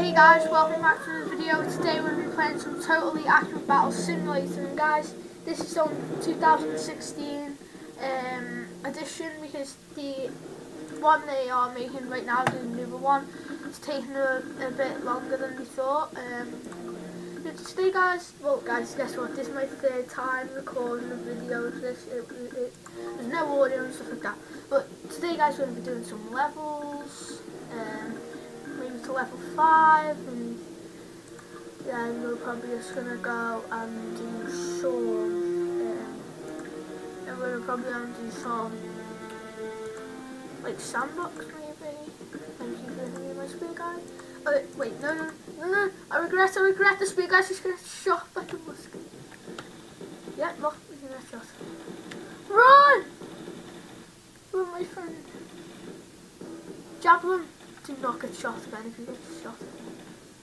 Hey guys, welcome back to the video. Today we're going to be playing some Totally Accurate Battle Simulator, and guys, this is on 2016 edition because the one they are making right now, the newer one, is taking a bit longer than we thought. Today guys, guess what, this is my third time recording a video of this. There's no audio and stuff like that, but today guys we're going to be doing some levels, maybe to level 5, and then we're probably just going to go and do some, and we're probably going to do some, like, sandbox maybe. Thank you for hitting me my spear guy. Oh, wait, no, I regret the spear guy's just going to shot like a musket. Yeah, look, we can get shot. Run! Run, my friend. Javelin. Do not get shot again if you get shot again.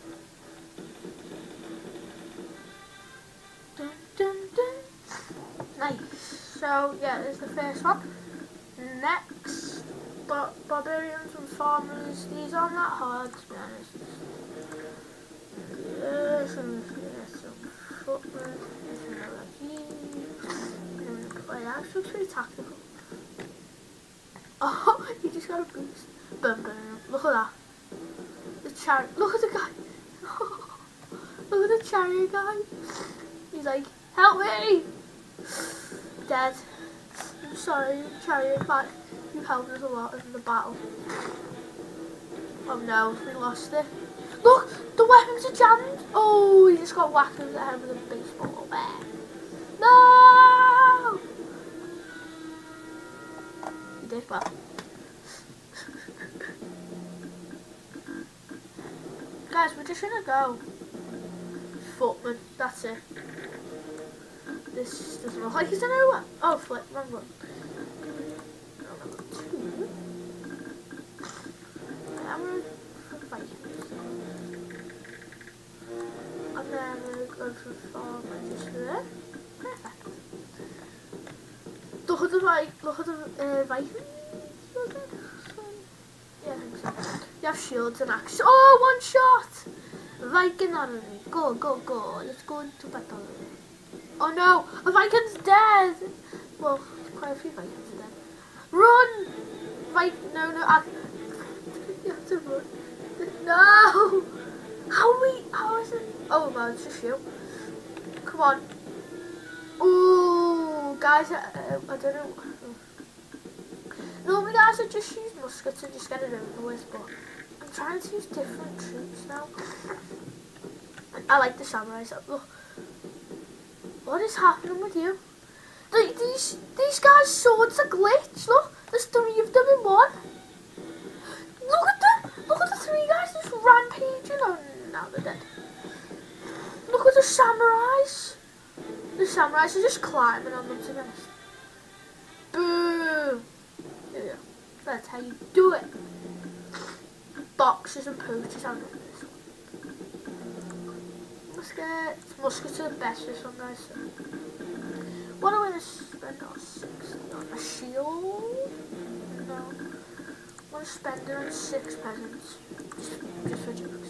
Dun, dun, dun. Nice. So, yeah, there's the first one. Next, barbarians and farmers. These aren't that hard, to be honest. Some footmen. That looks pretty tactical. Oh, he just got a boost. Boom, boom. Look at that. The chariot. Look at the guy. Look at the chariot guy. He's like, help me. Dead. I'm sorry, chariot guy. You helped us a lot in the battle. Oh no, we lost it. Look, the weapons are jammed. Oh, he just got whacked over the head with a baseball bat. No! He did well. Guys, we're just gonna go footman, that's it. This doesn't look like he's a new one. Oh, flip, wrong one. Number 2. I'm gonna fight. And then we're gonna go to the farm and just there. Perfect. Look at the Vikings. Yeah, I think so. You have shields and axes. Oh, one shot! Viking army. Go, go, go. Let's go into battle. Oh no, a Viking's dead! Well, quite a few Vikings are dead. Run! No, you have to run. No! How is it? Oh well, it's just you. Come on. Ooh, guys, I don't know. Normally guys, I just use muskets and just get it over with, but I'm trying to use different troops now. I like the samurais. Look, what is happening with you? These guys' swords are glitched. Look, there's 3 of them in one. Look at them. Look at the 3 guys just rampaging. Oh, now they're dead. Look at the samurais. The samurais are just climbing on them, to be honest. Boom. There we go. That's how you do it. Boxers and poachers, I love this one. Muskets are the best for this one, guys. So. What am I going to spend on 60 on? A shield? No. I want to spend it on 6 peasants. Just for jokes.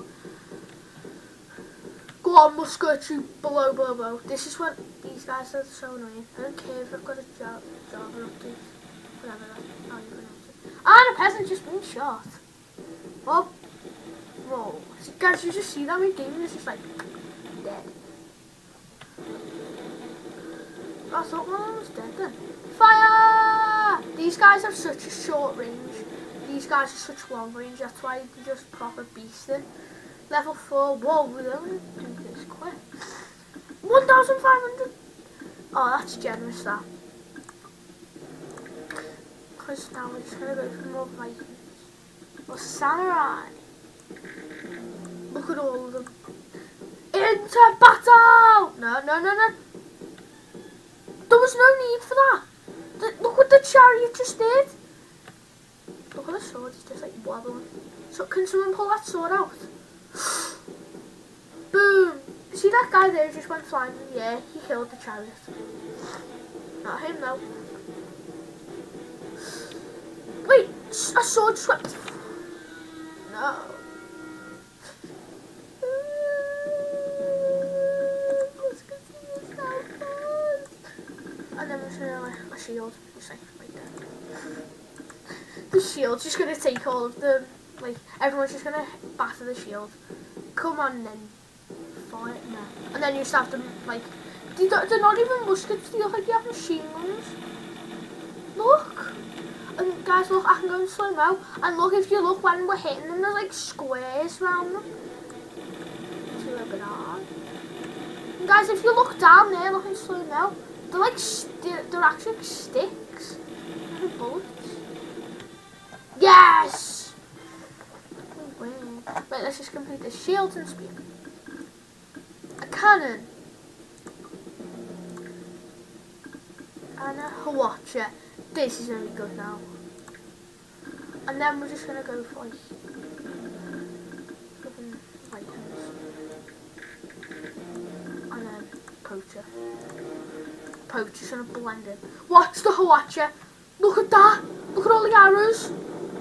Go on, musketry, blow. This is what these guys are so annoying. I don't care if I've got a job up to whatever that, how you pronounce it. And a peasant just being shot. Oh, whoa. So guys, you just see that my game is just like dead. I thought one of them was dead then. Fire! These guys have such a short range. These guys are such long range. That's why they're just proper beasting. Level 4. Whoa, we're only doing this quick. 1,500. Oh, that's generous, that. Because now we're just going to go for more Vikings. Or samurai. Look at all of them. Into battle! No. There was no need for that. Look what the chariot just did. Look at the sword, it's just like wobbling. So can someone pull that sword out? Boom! See that guy there just went flying in the air? He killed the chariot. Not him though. Wait! A sword swept. No. shield. Just like right there. The shield's just gonna take all of them. Like everyone's just gonna batter the shield. Come on then, fight now. And then you just have to like. They're not even muskets. They look like they have machine guns. Look. And guys, look, I can go in slow mo. And look, if you look when we're hitting them, there's like squares around them. It's a little bit hard. And guys, if you look down there, look in slow mo, they're like they're actually like sticks. They're bullets. Yes. Right, let's just complete the shields and spear. A cannon. And a Hawatcher. This is gonna be good now. And then we're just gonna go for like Vikings. And then Poacher. Poacher's gonna blend in. Watch the Hawatcher. Look at that. Look at all the arrows.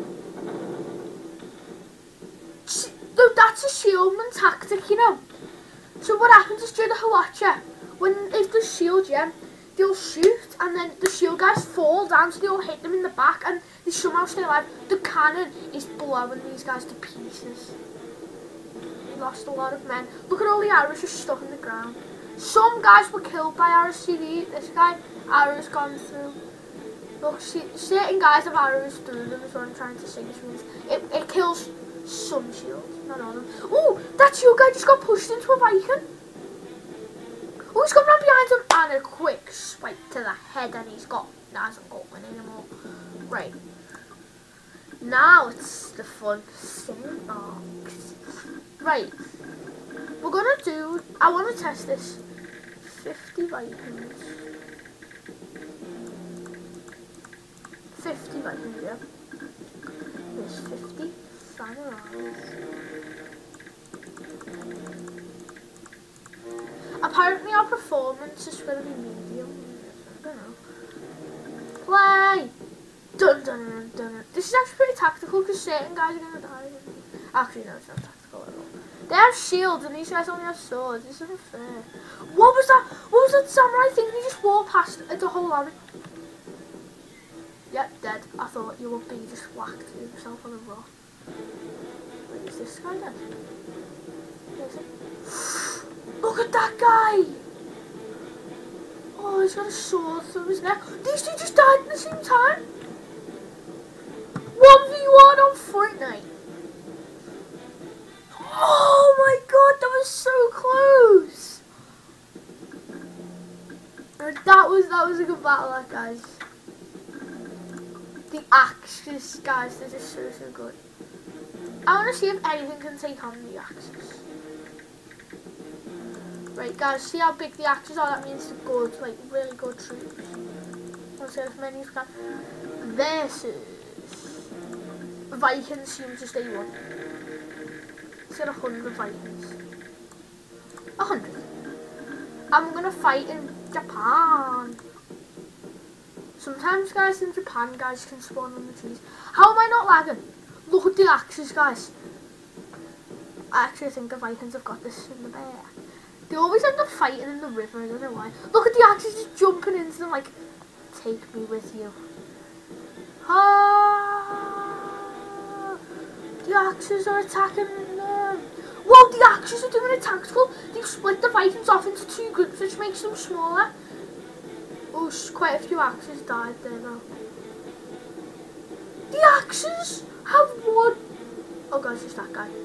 No, that's a shieldman tactic, you know. So what happens is during the Hawatcher, if the shield, yeah, they'll shoot and then the shield guys fall down, so they'll hit them in the back and they somehow stay alive. The cannon is blowing these guys to pieces. We lost a lot of men. Look at all the arrows just stuck in the ground. Some guys were killed by arrows. See this guy, arrows gone through. Look, see, certain guys have arrows through them is what I'm trying to say. It kills some shields, not all of them. Oh, that shield guy just got pushed into a Viking. Oh, he's coming around behind him and a quick swipe to the head and he hasn't got one anymore. Right. Now it's the fun sandbox. Right. We're gonna do, I wanna test this. 50 Vikings. 50 Vikings, yeah. There's 50 samurais. Apparently our performance is going to be medium. I don't know. Play! Dun dun dun dun. This is actually pretty tactical because certain guys are going to die. Actually, no, it's not tactical at all. They have shields and these guys only have swords. This isn't fair. What was that? What was that samurai thing? He just walked past the whole army. Yep, dead. I thought you would be just whacked yourself on the rock. Wait, is this guy dead? Where is it? Look at that guy! Oh, he's got a sword through his neck. These two just died at the same time. 1v1 on Fortnite. Oh my god, that was so close. That was a good battle, that guys. The axes, guys, they're just so good. I want to see if anything can take on the axes. Right, guys, see how big the axes are? That means they're good, like really good troops. Let's see as many as we can. Versus Vikings seems to stay one. Let's get 100 Vikings. 100. I'm gonna fight in Japan. Sometimes, guys, in Japan, guys can spawn on the trees. How am I not lagging? Look at the axes, guys. I actually think the Vikings have got this in the bag. They always end up fighting in the river, I don't know why. Look at the axes just jumping into them like, take me with you. Ah, the axes are attacking them. Whoa, the axes are doing a tactical. They've split the Vikings off into 2 groups, which makes them smaller. Oh, quite a few axes died there though. The axes have won. Oh gosh, it's that guy.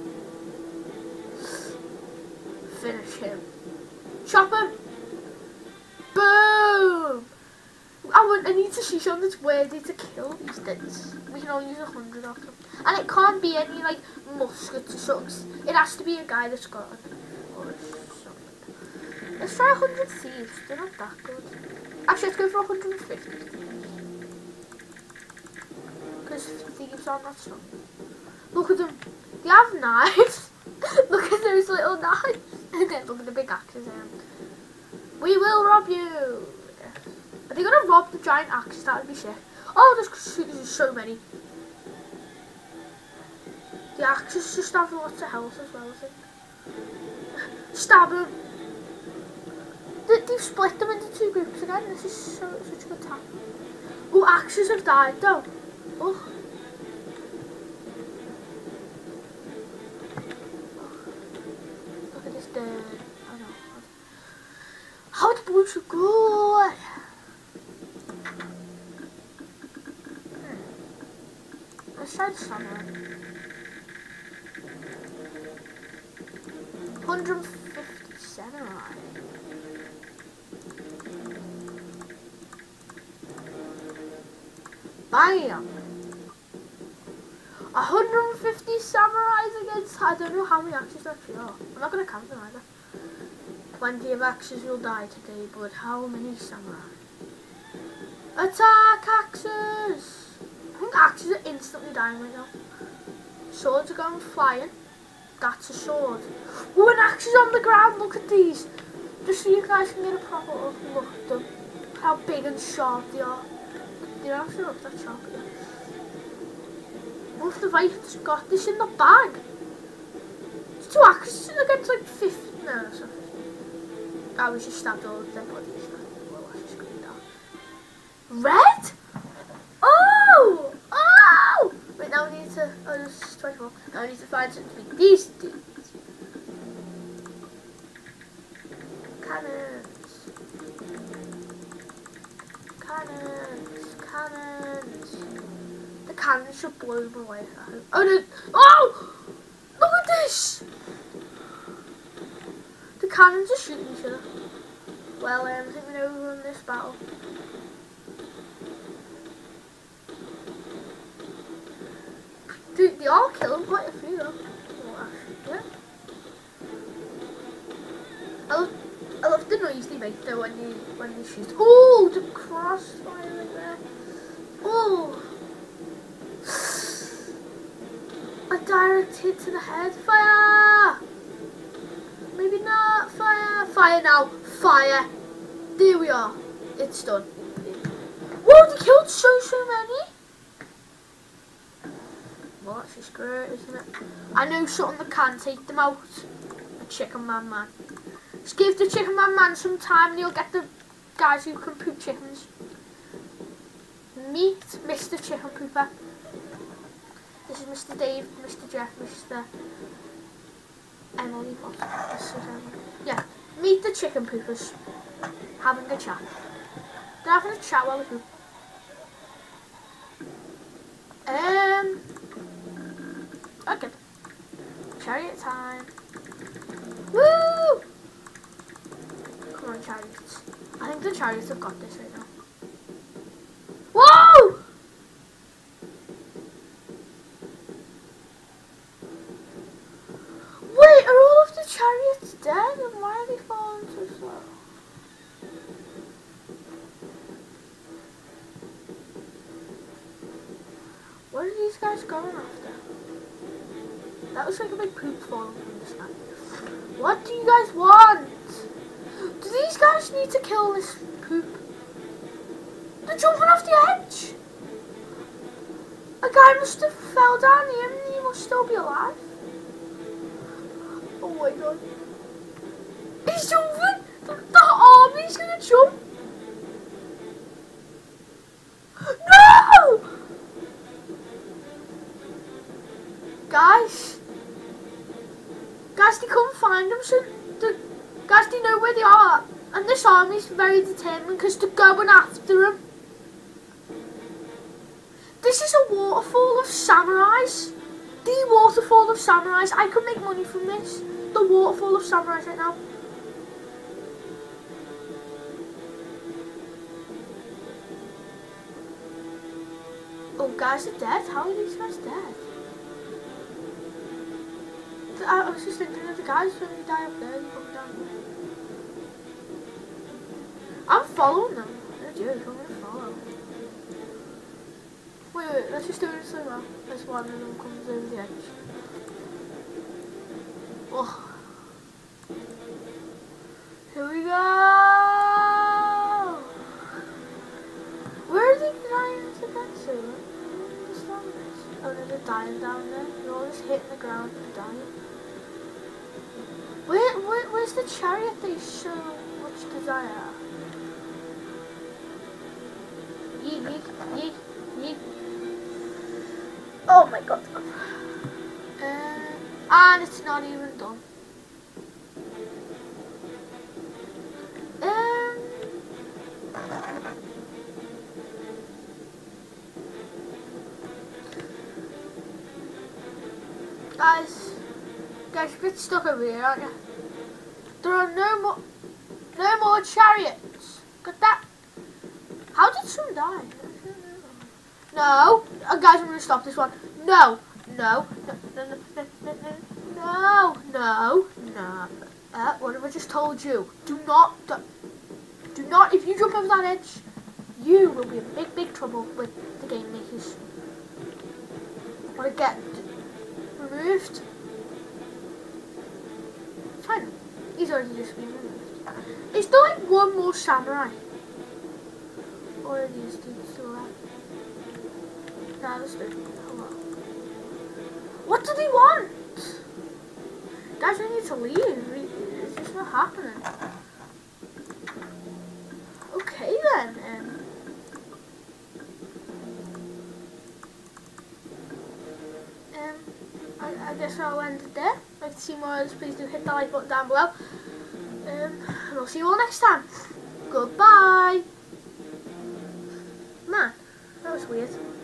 Finish him. Chop him. Boom. I need to see something that's worthy to kill these things. We can only use 100 of them. And it can't be any like muskets or something. It has to be a guy that's got like, or something. Let's try 100 thieves. They're not that good. Actually, let's go for 150. Because thieves aren't that strong. Look at them. They have knives. Look at those little knives. And then look at the big axes. We will rob you. Are they gonna rob the giant axes? That would be sick. Oh, there's so many. The axes just have lots of health as well, I think. Stab them. They've split them into 2 groups again. This is such a good time. Oh, axes have died though. Oh. Look at this dirt. Oh no. How the boats are good. Let's try the samurai. 150 samurai. Bam! 150 samurais against, I don't know how many axes there actually are. I'm not going to count them either. Plenty of axes will die today, but how many samurai? Attack axes! I think axes are instantly dying right now. Swords are going flying. That's a sword. Oh, an axe is on the ground. Look at these. Just so you guys can get a proper look at them. How big and sharp they are. They don't actually look that sharp again. What if the Vikings got this in the bag? It's 2 axes against like 50. No, that's not 50. I was just stabbed all of their bodies. Well, I just screwed down. Red? Oh! Oh! Wait, now we need to. Oh, this is 24. Now we need to find something to make these dudes. Cannons. Cannons. Cannons. The cannons should blow them away. Oh no! Oh! Look at this! The cannons are shooting each other. Well, I think we know who won this battle. Dude, they all kill him quite a few though. Yeah. I love the noise they make though when they shoot. Oh, the crossfire right there. Oh, a direct hit to the head. Fire! Maybe not. Fire! Fire now! Fire! There we are. It's done. Whoa! They killed so many. Well, that's just great, isn't it? I know something that can take them out. A chicken man. Just give the chicken man some time and you'll get the guys who can poop chickens. Meet Mr. Chicken Pooper. This is Mr. Dave, Mr. Jeff, Mr. Emily. What? This is Emily. Yeah. Meet the chicken poopers. Having a chat. They're having a chat while we poop. Okay. Chariot time. Woo! Come on, chariots. I think the chariots have got this right now. Whoa! Wait, are all of the chariots dead? And why are they falling so slow? What are these guys going after? That looks like a big poop falling from the sky. What do you guys want? Do these guys need to kill this poop? They're jumping off the edge. A guy must have fell down here and he must still be alive. Oh my god. He's jumping. The army's gonna jump. No! Guys, they couldn't find them, so guys, they know where they are, and this army's very determined because they're going after them. This is a waterfall of samurais. The waterfall of samurais. I could make money from this. The waterfall of samurais right now. Oh, guys are dead. How are these guys dead? I was just thinking of the guys when they die up there, they come down here. I'm following them. They're Jews, I'm gonna follow. Wait, let's just do it slow now. This one of them comes over the edge. Oh. Here we go! Where are they dying to get to? Oh no, they're dying down there. They're all just hitting the ground and dying. Where's the chariot they so much desire? Yeet. yeet, yeet, yeet. Oh my god. And it's not even done. Guys, you're a bit stuck over here, aren't you? There are no more chariots. Got that? How did someone die? No, guys, I'm gonna stop this one. No, no, no, no, no, no, no, no, no. What have I just told you? Do not. If you jump over that edge, you will be in big trouble with the game makers. Want to get removed? Fine. He's already just been removed. Is there like one more samurai? Or are these dudes still left? No, there's two. Hello. What do they want? Guys, we need to leave. It's just not happening. Okay then. I guess I'll end it there. If you'd like to see more of this, please do hit the like button down below. And I'll see you all next time. Goodbye. Man, that was weird.